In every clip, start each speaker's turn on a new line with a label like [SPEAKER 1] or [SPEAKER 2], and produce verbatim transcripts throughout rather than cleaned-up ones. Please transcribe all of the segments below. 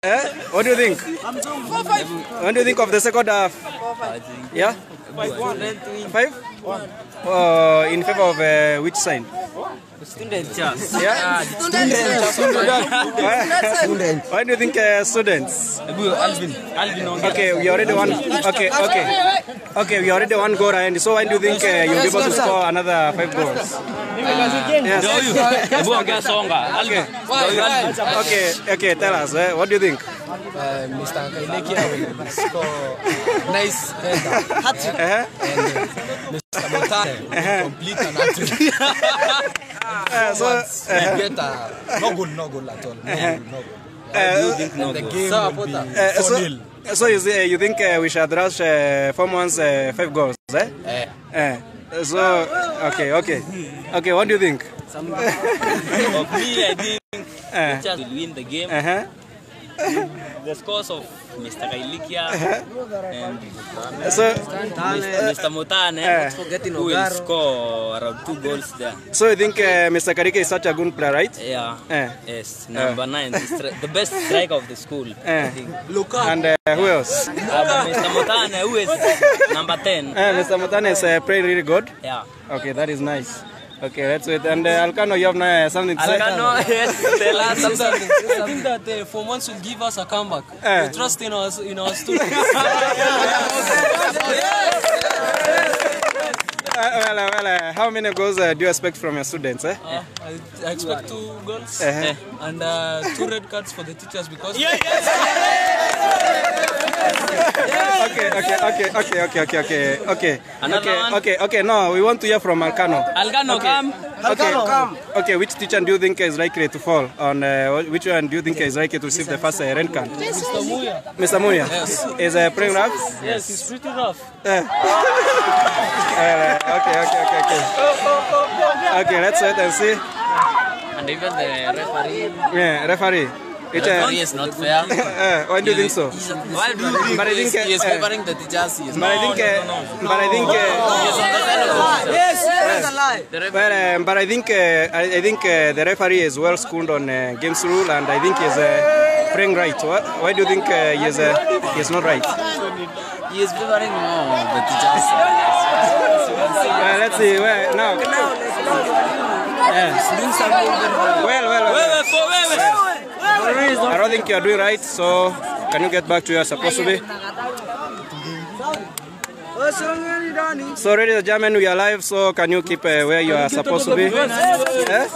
[SPEAKER 1] Eh? What do you think? What do you think of the second half? Yeah? Five? Uh, in favor of uh, which sign?
[SPEAKER 2] Students.
[SPEAKER 1] Yeah?
[SPEAKER 2] Students.
[SPEAKER 1] Students. Why do you think uh, students?
[SPEAKER 2] Alvin. Alvin.
[SPEAKER 1] Okay, we already won. Okay, okay. Okay, we already won goal, and so when do you think uh, you'll be able to score another five goals? Yes. Okay. Okay, okay, tell us. Uh, what do you think?
[SPEAKER 3] Uh, Mister Kailekia will score nice header. Hat-trick.
[SPEAKER 1] Uh-huh.
[SPEAKER 3] And uh, Mister Montane will complete an hat-trick.
[SPEAKER 1] Uh, so, uh,
[SPEAKER 3] get a no goal, no goal at all. No
[SPEAKER 1] uh-huh.
[SPEAKER 3] goal, no goal.
[SPEAKER 1] Uh,
[SPEAKER 3] and no the goal. game so, will be
[SPEAKER 1] uh,
[SPEAKER 3] four
[SPEAKER 1] so,
[SPEAKER 3] nil.
[SPEAKER 1] so you, uh, you think uh, we should rush uh, four months, uh, five goals, eh?
[SPEAKER 3] Uh,
[SPEAKER 1] Uh, so, okay, okay. Okay, what do you think?
[SPEAKER 2] Some of me, I think
[SPEAKER 1] Uh,
[SPEAKER 2] just will win the game.
[SPEAKER 1] uh-huh.
[SPEAKER 2] The scores of Mister Kailikia and
[SPEAKER 1] So,
[SPEAKER 2] Mister Motane,
[SPEAKER 1] uh,
[SPEAKER 2] who will score around two goals there.
[SPEAKER 1] so you think uh, Mister Karike is such a good player, right?
[SPEAKER 2] Yeah.
[SPEAKER 1] Uh,
[SPEAKER 2] Yes. Number uh. nine, the, stri- the best striker of the school.
[SPEAKER 1] Uh.
[SPEAKER 2] I think.
[SPEAKER 1] And uh, who else?
[SPEAKER 2] Uh, Mister Motane, who is number ten.
[SPEAKER 1] Uh, Mister Motane is uh, playing really good.
[SPEAKER 2] Yeah.
[SPEAKER 1] Okay, that is nice. Okay, let's wait. And uh, Alcano, you have uh, something to say?
[SPEAKER 2] Alcano, yes, tell us something.
[SPEAKER 4] I think that uh, for once will give us a comeback.
[SPEAKER 1] Uh.
[SPEAKER 4] We trust in our in our students.
[SPEAKER 1] Uh, well, uh, well, uh, how many goals uh, do you expect from your students? Eh?
[SPEAKER 4] Uh, I, I expect two goals
[SPEAKER 1] Uh-huh.
[SPEAKER 4] and uh, two red cards for the teachers because.
[SPEAKER 1] Okay, okay, okay, okay, okay, okay, okay, okay, okay,
[SPEAKER 2] Another
[SPEAKER 1] okay,
[SPEAKER 2] one?
[SPEAKER 1] okay, okay. No, we want to hear from Alcano.
[SPEAKER 2] Alcano,
[SPEAKER 1] Okay.
[SPEAKER 2] come.
[SPEAKER 1] Okay, okay. Which teacher do you think is likely to fall? On uh, which one do you think is likely to receive the first uh, red card?
[SPEAKER 4] Mister Muya.
[SPEAKER 1] Mister Muya?
[SPEAKER 4] Yes.
[SPEAKER 1] Is uh, playing rough?
[SPEAKER 4] Yes, he's pretty rough.
[SPEAKER 1] Uh, okay, okay, okay, okay. Okay, let's wait and see.
[SPEAKER 2] And even the referee.
[SPEAKER 1] Yeah, referee. It, uh,
[SPEAKER 2] Referee is not fair.
[SPEAKER 1] uh, why do you think so?
[SPEAKER 2] Why do you think
[SPEAKER 1] But I
[SPEAKER 2] he is,
[SPEAKER 1] think,
[SPEAKER 2] he is
[SPEAKER 1] uh,
[SPEAKER 2] favoring the teachers? He is
[SPEAKER 1] But I think, uh, but I think, uh,
[SPEAKER 2] He is on the side of the teachers.
[SPEAKER 4] Yes, that's a lie.
[SPEAKER 2] The referee.
[SPEAKER 1] but, um, but I think, uh, I, I think uh, the referee is well schooled on uh, games rule, and I think he's uh, playing right. Why, why do you think uh, he is uh, he is not right?
[SPEAKER 2] He is favoring more the teachers.
[SPEAKER 1] Uh, let's see. Well, now. Yeah. Well, well, well. I don't think you are doing right. So, can you get back to where you're supposed to be? So, ladies and gentlemen, we are live. So, can you keep uh, where you are supposed to be? Eh?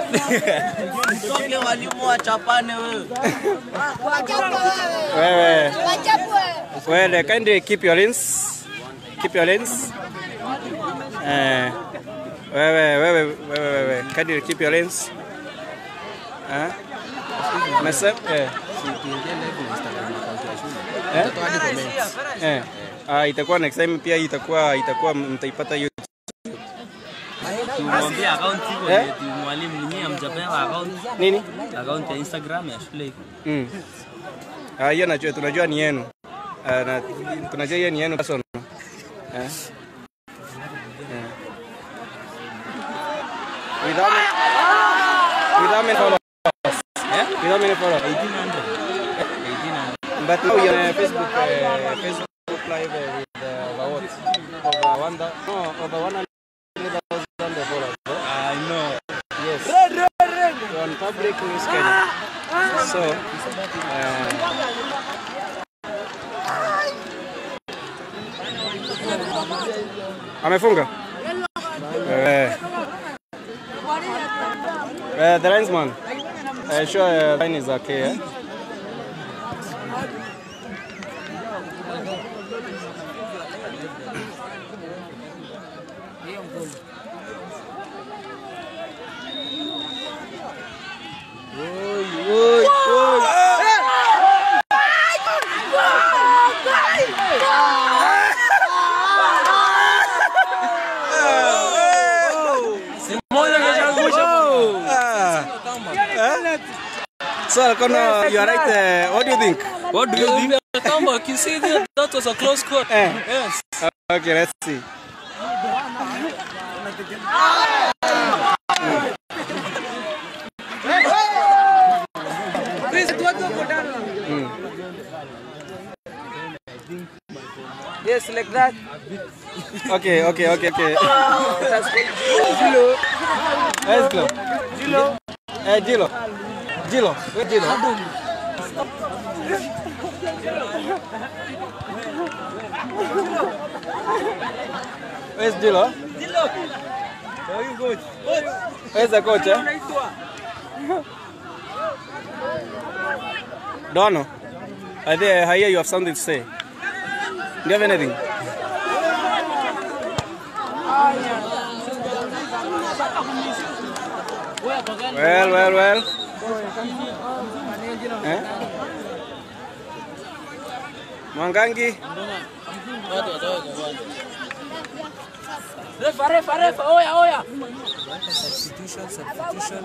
[SPEAKER 1] well, well. Well, uh, kindly keep your lanes. Keep your lanes. Uh, well, well, well, well, well, well, well. Kindly keep your lanes. Uh, myself, yeah. Eh? Eh. Ah, itakuwa next time pia itakuwa itakuwa mtaipata hiyo.
[SPEAKER 2] Tumwambia account iko
[SPEAKER 1] Eh?
[SPEAKER 2] yetu mwalimu nyinyi amjapewa account.
[SPEAKER 1] Nini?
[SPEAKER 2] Account ya Instagram ya shule.
[SPEAKER 1] Mm. Ah, hiyo najua, tunajua ni yenu. Ah, na tunajua hiyo ni yenu personal. Eh? Eh. Without me, without me followers. Eh? Without me followers.
[SPEAKER 2] eighteen hundred. eighteen hundred.
[SPEAKER 1] But now you're on Facebook, uh, Facebook Live uh, with uh, over what? Over one thousand, no, over one hundred thousand followers.
[SPEAKER 2] I know.
[SPEAKER 1] Yes. Red, red, red. You're on public news Kenya. So, uh, amefunga? Uh, uh, the linesman. Uh, sure, uh, line is okay. Eh? So, Alcano, you are right. Uh, what do you think?
[SPEAKER 4] What do you think? The comeback, you see that, that was a close call.
[SPEAKER 1] Eh.
[SPEAKER 4] Yes.
[SPEAKER 1] Uh, okay, let's see. Mm.
[SPEAKER 3] Yes, like that.
[SPEAKER 1] Okay, okay, okay, okay. Gilo. Where's Gilo? Gilo. Eh, Gilo. Gilo. Where's Gilo? Where's Gilo? Gilo. Where's the coach? Eh? Dono, I hear you have something to say. Do you have anything? Well, well, well. Eh? Mwangangi?
[SPEAKER 4] Refa, refa, refa, oya, oya.
[SPEAKER 3] Substitution, substitution,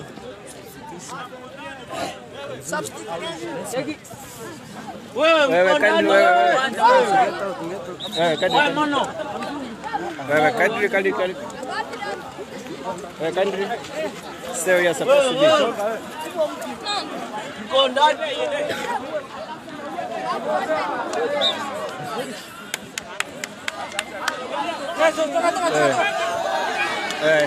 [SPEAKER 4] Substitution.
[SPEAKER 1] Wewe, wewe, kadri, wewe, wewe. Wewe, kadri. Wewe, kadri, kadri, kadri. Wewe, kadri. Stay where you're supposed to be.
[SPEAKER 4] Go down.
[SPEAKER 1] Hey. Hey.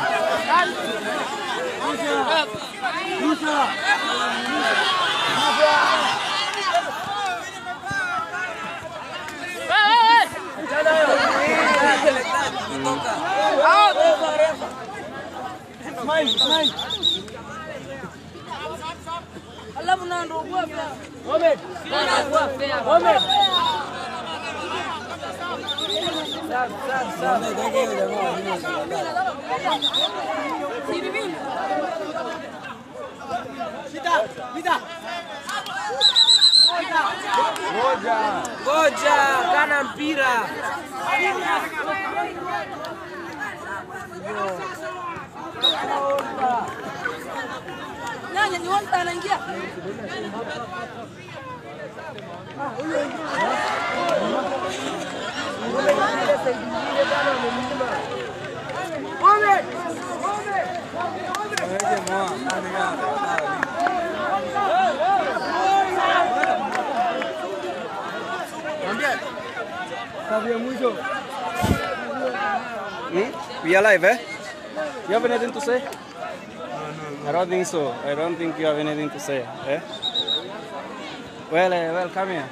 [SPEAKER 3] Goja, kana mpira.
[SPEAKER 4] Nyanya ni wanta anaingia.
[SPEAKER 1] Hmm? We are live, eh? You have anything to say? I don't think so. I don't think you have anything to say, eh? Well, uh, well, come here.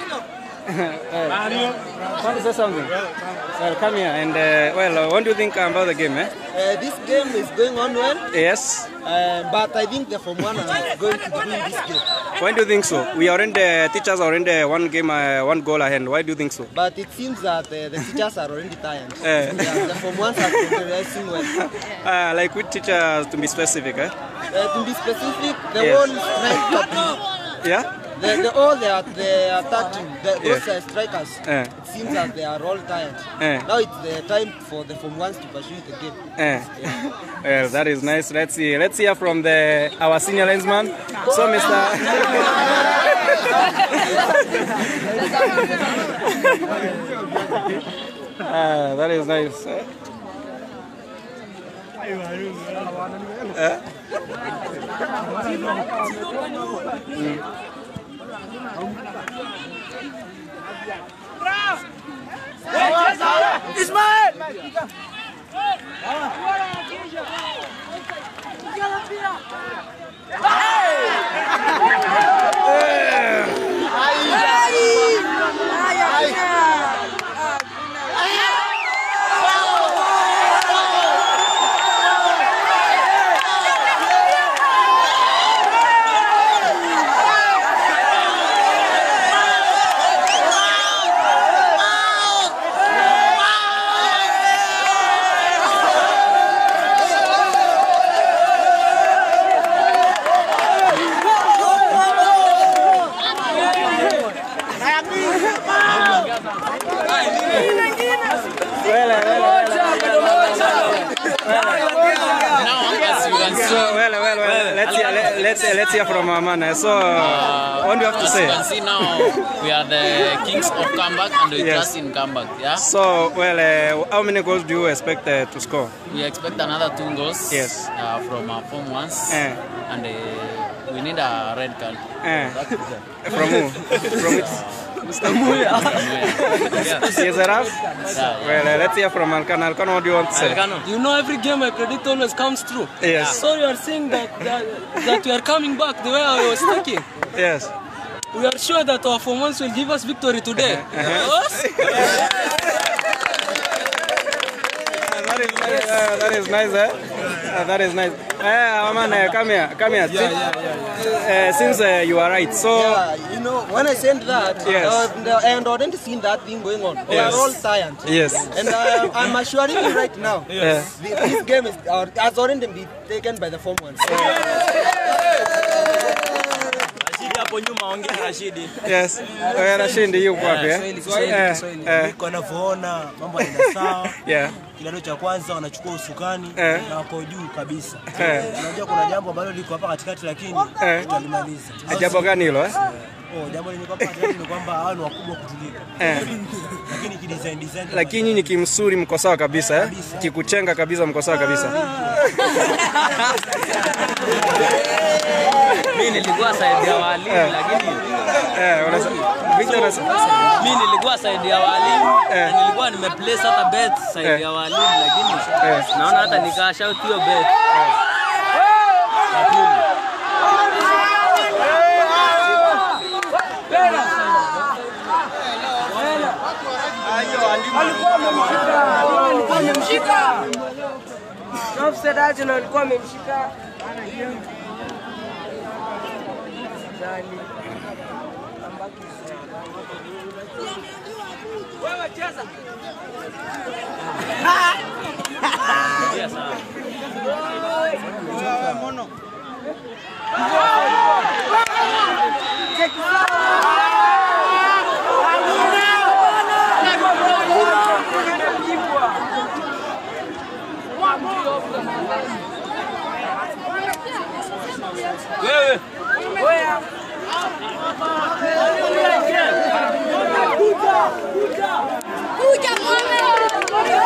[SPEAKER 1] uh, want to say something? Well, come here. And uh, well, uh, what do you think about the game, eh?
[SPEAKER 5] Uh, this game is going on well.
[SPEAKER 1] Yes.
[SPEAKER 5] Uh, but I think the Form one are going to win this game.
[SPEAKER 1] Why do you think so? We are in the teachers are in the one game, uh, one goal ahead. Why do you think so?
[SPEAKER 5] But it seems that uh, the teachers are already tired.
[SPEAKER 1] Uh.
[SPEAKER 5] Yeah, the Form ones are progressing well.
[SPEAKER 1] Uh, like which teachers, to be specific, eh?
[SPEAKER 5] Uh, to be specific, the
[SPEAKER 1] Yes.
[SPEAKER 5] whole strike
[SPEAKER 1] Yeah?
[SPEAKER 5] the, the all they are the attacking, the, those
[SPEAKER 1] Yeah.
[SPEAKER 5] uh, strikers.
[SPEAKER 1] Uh.
[SPEAKER 5] It seems that they are all tired.
[SPEAKER 1] Uh.
[SPEAKER 5] Now it's the time for the Form ones to pursue the game.
[SPEAKER 1] Eh. Well, that is nice. Let's see. Let's hear from the our senior linesman. So, Mister ah, that is nice. Eh? Eh? Let's let's hear from our man. So, uh, what do you have to
[SPEAKER 2] as
[SPEAKER 1] say?
[SPEAKER 2] you can see now, we are the kings of comeback and we
[SPEAKER 1] Yes.
[SPEAKER 2] just in comeback. Yeah.
[SPEAKER 1] So, well, uh, how many goals do you expect uh, to score?
[SPEAKER 2] We expect another two goals.
[SPEAKER 1] Yes.
[SPEAKER 2] Uh, from our form ones.
[SPEAKER 1] Eh.
[SPEAKER 2] And uh, We need a red card.
[SPEAKER 1] Eh. From who? From which?
[SPEAKER 2] Mister Muya.
[SPEAKER 1] Yes, Araf? Yeah. Well, uh, let's hear from Alkan. Alkan, what do you want to say?
[SPEAKER 4] Alkano. You know, every game I predict always comes true.
[SPEAKER 1] Yes.
[SPEAKER 4] So you are saying that, that, that we are coming back the way I was thinking.
[SPEAKER 1] Yes.
[SPEAKER 4] We are sure that our performance will give us victory today.
[SPEAKER 1] Uh-huh. That is nice. Uh, that is nice, eh? Uh, that is nice. Hey, uh, man, uh, come here, come here. Yeah, yeah, yeah. Uh, since uh, you are right, so
[SPEAKER 5] yeah, you know, when I sent that,
[SPEAKER 1] yes.
[SPEAKER 5] uh, and I hadn't seen that thing going on. We
[SPEAKER 1] Yes.
[SPEAKER 5] are all tired.
[SPEAKER 1] Yes.
[SPEAKER 5] And uh, I'm assuring you right now,
[SPEAKER 1] Yes.
[SPEAKER 5] the, this game is uh, has already been taken by the form ones.
[SPEAKER 1] Yes. Wewe Rashidi yuko wapi eh?
[SPEAKER 6] Niko navyoona mambo yanaenda sawa.
[SPEAKER 1] Yeah.
[SPEAKER 6] Kilalo cha kwanza wanachukua usukani
[SPEAKER 1] Eh.
[SPEAKER 6] na wako juu kabisa.
[SPEAKER 1] Eh.
[SPEAKER 6] Unajua kuna jambo ambalo liko hapa katikati lakini
[SPEAKER 1] Eh.
[SPEAKER 6] tutalimaliza.
[SPEAKER 1] Jambo gani hilo eh?
[SPEAKER 6] Oh, jambo liko hapa katikati ni kwamba hao ni wakubwa kutuliko.
[SPEAKER 1] Eh.
[SPEAKER 6] Lakini kidesign design.
[SPEAKER 1] Lakini nyinyi kimsuri mko sawa kabisa eh? Kikuchenga kabisa mko sawa kabisa.
[SPEAKER 2] Mimi nilikuwa side ya walimu lakini
[SPEAKER 1] eh unasema Victor unasema
[SPEAKER 2] mimi nilikuwa side ya walimu
[SPEAKER 1] Eh.
[SPEAKER 2] na nilikuwa nimeplace hata bet side
[SPEAKER 1] Eh.
[SPEAKER 2] ya walimu lakini
[SPEAKER 1] Eh.
[SPEAKER 2] naona hata nika shout hiyo bet.
[SPEAKER 7] Alikuwa amemshika. Offside Arsenal alikuwa amemshika. Wewe cheza.
[SPEAKER 2] Yes, sir.
[SPEAKER 7] Mono.
[SPEAKER 4] Wewe.
[SPEAKER 8] Kuja mwana.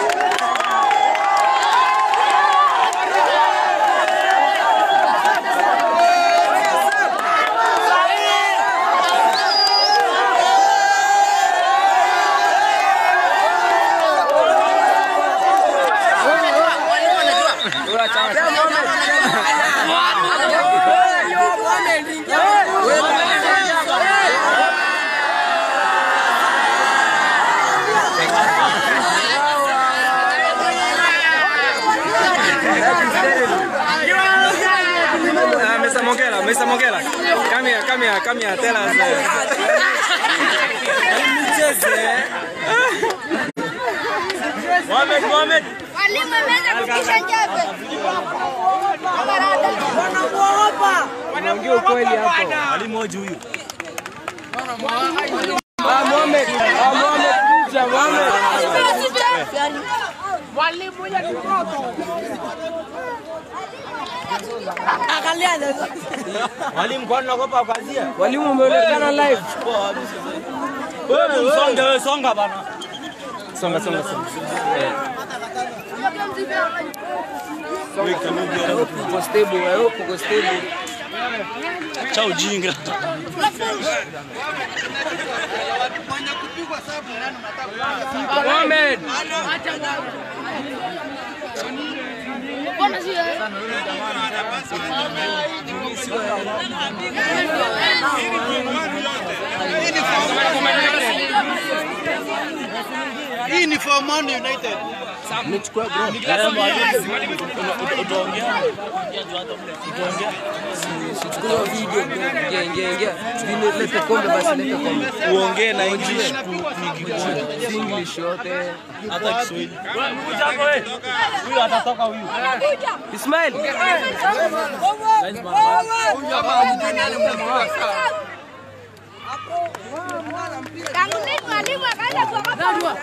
[SPEAKER 1] Mister Mogela, Mister Mogela. Come here, come here, come here, tell us.
[SPEAKER 4] Mohamed, Mohamed.
[SPEAKER 8] Walimu wameweza kutisha njebe.
[SPEAKER 7] Wanamuogopa.
[SPEAKER 1] Wanaongea ukweli hapo.
[SPEAKER 6] Walimu hoji huyu.
[SPEAKER 7] Ah, Mohamed. Ah, Mohamed. Kuja Mohamed.
[SPEAKER 8] Walimu ya kimoto.
[SPEAKER 6] Walimu kwa naogopa kazia.
[SPEAKER 7] Walimu wameonekana live.
[SPEAKER 6] Wewe msonge wewe songa bana.
[SPEAKER 1] Songa songa songa.
[SPEAKER 7] Uko stable, wewe uko stable.
[SPEAKER 6] Cha ujinga.
[SPEAKER 7] Mohamed.
[SPEAKER 8] Mbona sio?
[SPEAKER 5] Hii ni for Man United.
[SPEAKER 6] Nimechukua ground. Utaongea. Utaongea.
[SPEAKER 7] Chukua video. Ingia ingia ingia. Vile lete kombe basi lete kombe.
[SPEAKER 6] Uongee na English
[SPEAKER 7] Si English yote.
[SPEAKER 6] hata Kiswahili. Huyu atatoka huyu.
[SPEAKER 7] Ismail.
[SPEAKER 8] Tangu nini mwalimu akaanza kuogopa?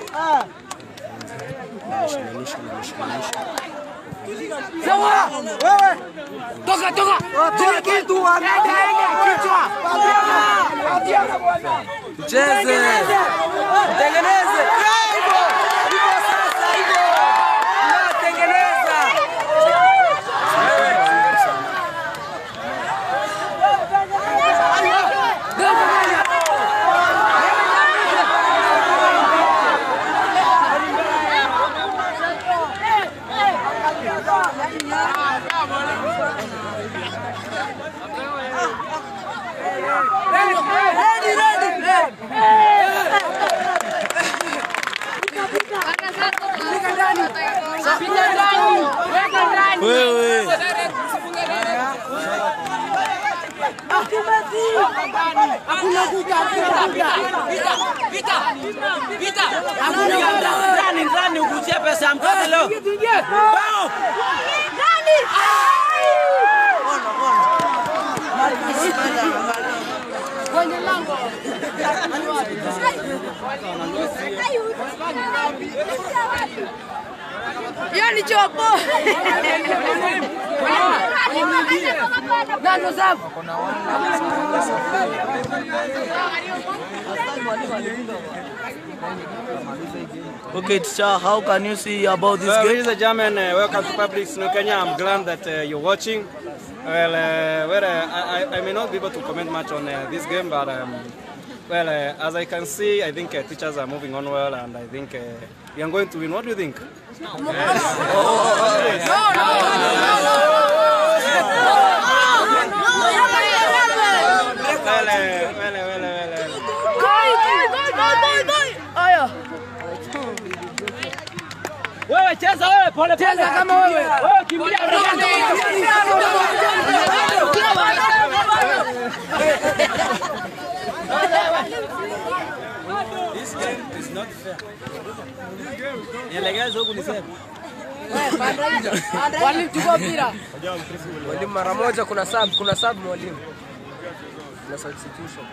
[SPEAKER 7] Sawa. Wewe. Toka toka. Toka kitu anaenda kichwa. Cheze. Tengeneze. Hivyo. Hivyo sasa hivyo. Na tengeneza. Hakuna kuja, hakuna kuja. Pita, pita. Pita. Hakuna kuja.
[SPEAKER 6] Ndani ndani ukuchia pesa ya mtoto leo. Bao.
[SPEAKER 8] Nani?
[SPEAKER 6] Ona ona.
[SPEAKER 7] Kwenye lango. Yani chopo. Nano safu.
[SPEAKER 6] Okay, teacher, how can you see about this
[SPEAKER 1] Well,
[SPEAKER 6] game?
[SPEAKER 1] ladies and gentlemen, uh, welcome to Public Snow Kenya. I'm glad that uh, you're watching. Well, uh, well uh, I, I may not be able to comment much on uh, this game, but um, well, uh, as I can see, I think uh, teachers are moving on well, and I think uh, we are going to win. What do you think? Yes. Oh, oh, oh, oh, yes. No, no, no, no, no. Well, uh, well, uh, well, uh, well, uh.
[SPEAKER 6] Wewe cheza wewe pole pole.
[SPEAKER 7] Cheza kama wewe.
[SPEAKER 6] Wewe kimbia. This game is not fair. Nilegeza huku nisema.
[SPEAKER 7] Mwalimu chukua mpira. Mwalimu mara moja kuna sub, kuna sub mwalimu. Na substitution.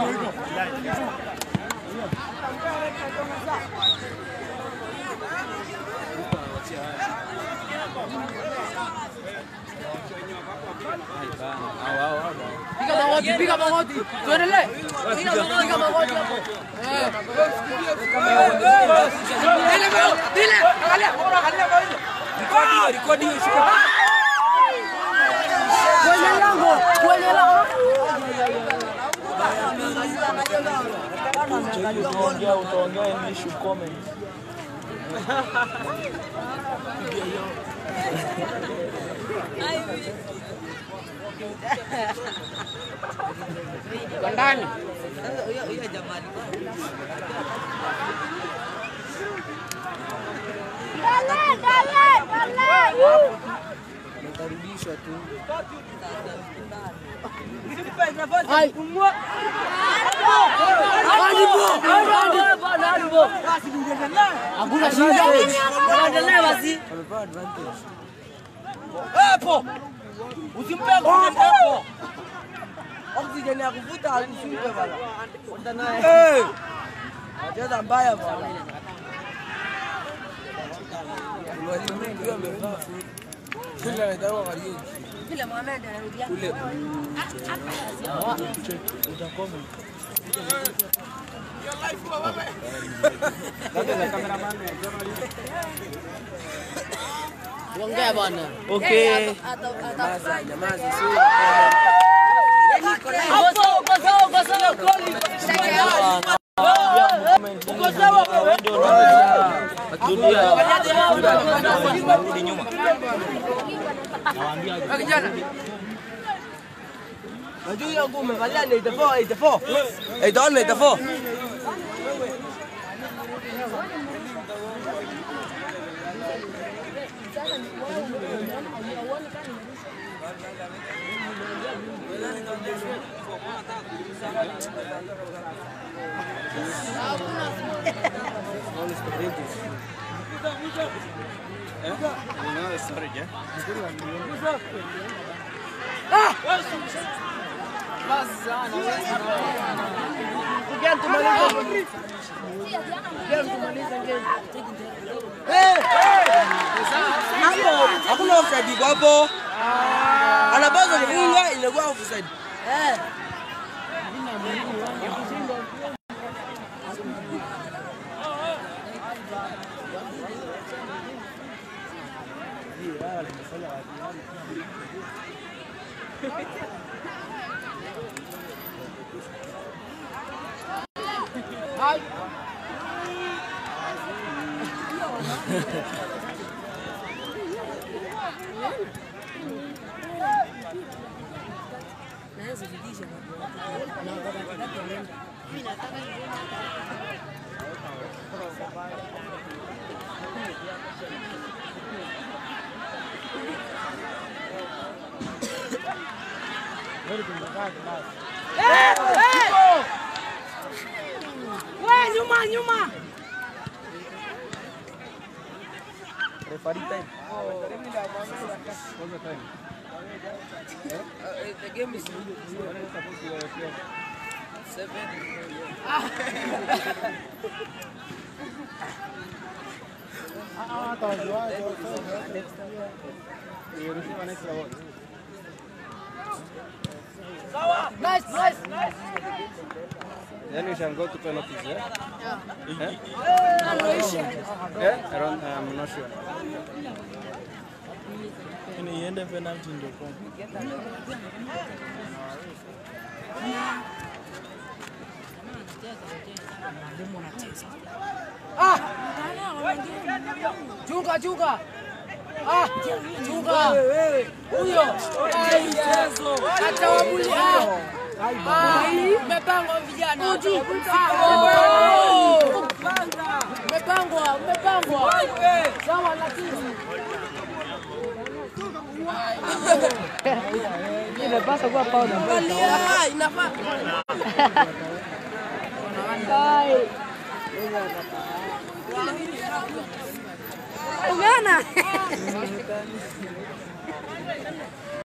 [SPEAKER 7] Piga magoti, piga magoti. Tuendelee. Piga magoti hapo. Eh. Dile, dile. Angalia, angalia kwa hiyo. Rekodi, rekodi shika. Kwenye lango, kwenye lango.
[SPEAKER 6] Utaongea utaongea English comment.
[SPEAKER 7] Ndani.
[SPEAKER 2] Hiyo jamani.
[SPEAKER 8] Dale, dale, dale.
[SPEAKER 7] Nakaribishwa tu.
[SPEAKER 8] Hai.
[SPEAKER 7] Hakuna shida.
[SPEAKER 2] Endelea basi.
[SPEAKER 7] Amepewa advantage.
[SPEAKER 6] Hapo. Usimpe kwa hapo.
[SPEAKER 7] Oxygen ya kuvuta alishimpe bana. Kwenda naye. Eh. Anacheza mbaya bwana. Mwalimu ndio amevaa. Kila anaitwa Kariuki.
[SPEAKER 8] Kila Mohamed anarudia.
[SPEAKER 7] Kule.
[SPEAKER 6] Utakoma.
[SPEAKER 7] Ongea bwana.
[SPEAKER 6] Okay.
[SPEAKER 7] Nyamaza, nyamaza sio.
[SPEAKER 2] Gozo, gozo, gozo.
[SPEAKER 6] Uko sawa wewe ndio dunia. Rudi nyuma. Nawaambia
[SPEAKER 7] Kijana. Najua yangu umevalia ni eighty-four, eighty-four. eighty-one, eighty-four. Hakuna offside hapo. Anabaza kufunga inakuwa offside. Eh. Hai.
[SPEAKER 8] Wewe nyuma nyuma.
[SPEAKER 7] Referee time. The game is seven.
[SPEAKER 8] Nice, nice, nice.
[SPEAKER 1] Then we shall go to penalties, yeah?
[SPEAKER 8] Yeah.
[SPEAKER 1] Yeah? I don't, I'm not sure.
[SPEAKER 6] Iende penalty ndio kwa.
[SPEAKER 8] Ah! Chunga, chunga. Ah, chunga. Wewe, huyo. Atawabuli ah. Ah, mmepangwa vijana. Ah, mmepangwa, mmepangwa. Sawa lakini. Inapaswa kuwa pauda. Ah, inafaa. Bye. Umeona?